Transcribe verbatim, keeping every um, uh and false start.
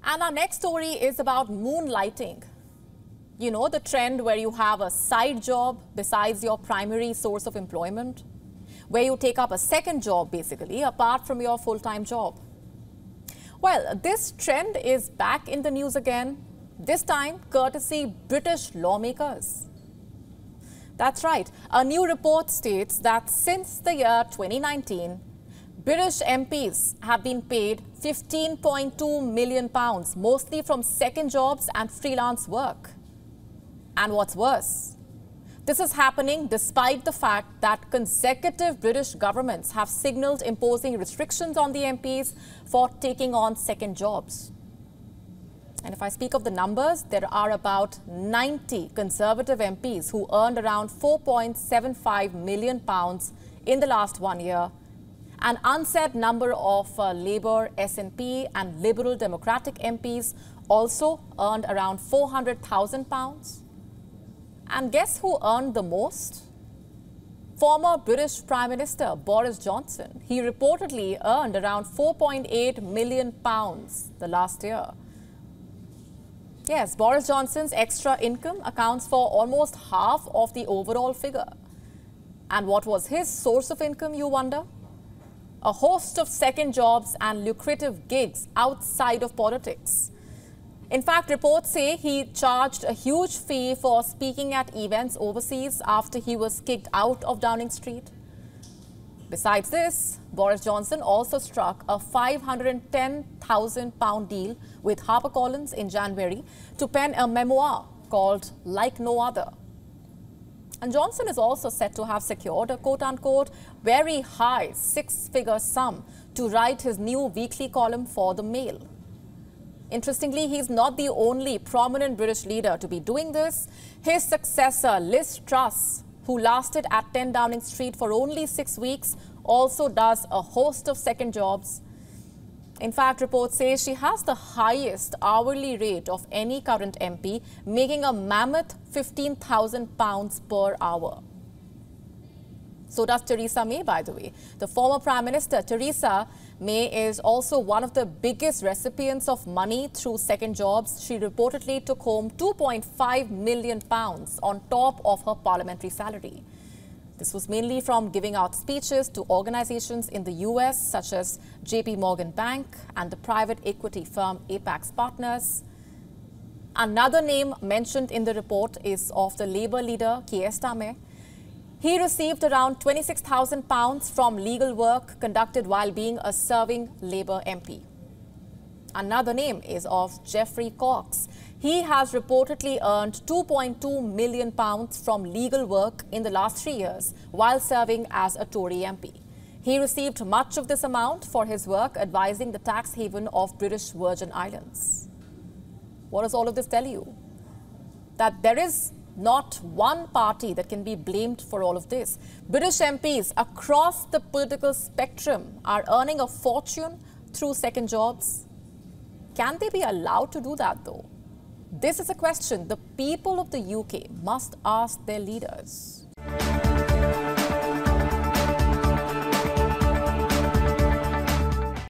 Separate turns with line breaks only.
And our next story is about moonlighting. You know, the trend where you have a side job besides your primary source of employment, where you take up a second job basically apart from your full-time job. Well, this trend is back in the news again, this time courtesy British lawmakers. That's right. A new report states that since the year twenty nineteen, British M Ps have been paid fifteen point two million pounds, mostly from second jobs and freelance work. And what's worse, this is happening despite the fact that consecutive British governments have signalled imposing restrictions on the M Ps for taking on second jobs. And if I speak of the numbers, there are about ninety Conservative M Ps who earned around four point seven five million pounds in the last one year. An unsaid number of uh, Labour, S N P and Liberal Democratic M Ps also earned around four hundred thousand pounds. And guess who earned the most? Former British Prime Minister Boris Johnson. He reportedly earned around four point eight million pounds the last year. Yes, Boris Johnson's extra income accounts for almost half of the overall figure. And what was his source of income, you wonder? A host of second jobs and lucrative gigs outside of politics. In fact, reports say he charged a huge fee for speaking at events overseas after he was kicked out of Downing Street. Besides this, Boris Johnson also struck a five hundred ten thousand pound deal with HarperCollins in January to pen a memoir called Like No Other. And Johnson is also said to have secured a quote-unquote very high six-figure sum to write his new weekly column for the Mail. Interestingly, he's not the only prominent British leader to be doing this. His successor, Liz Truss, who lasted at ten Downing Street for only six weeks, also does a host of second jobs. In fact, reports say she has the highest hourly rate of any current M P, making a mammoth fifteen thousand pounds per hour. So does Theresa May, by the way. The former Prime Minister, Theresa May, is also one of the biggest recipients of money through second jobs. She reportedly took home two point five million pounds on top of her parliamentary salary. This was mainly from giving out speeches to organizations in the U S such as J P Morgan Bank and the private equity firm Apax Partners. Another name mentioned in the report is of the Labour leader Keir Starmer. He received around twenty-six thousand pounds from legal work conducted while being a serving Labour M P. Another name is of Geoffrey Cox. He has reportedly earned two point two million pounds from legal work in the last three years while serving as a Tory M P. He received much of this amount for his work advising the tax haven of British Virgin Islands. What does all of this tell you? That there is not one party that can be blamed for all of this. British M Ps across the political spectrum are earning a fortune through second jobs. Can they be allowed to do that though? This is a question the people of the U K must ask their leaders.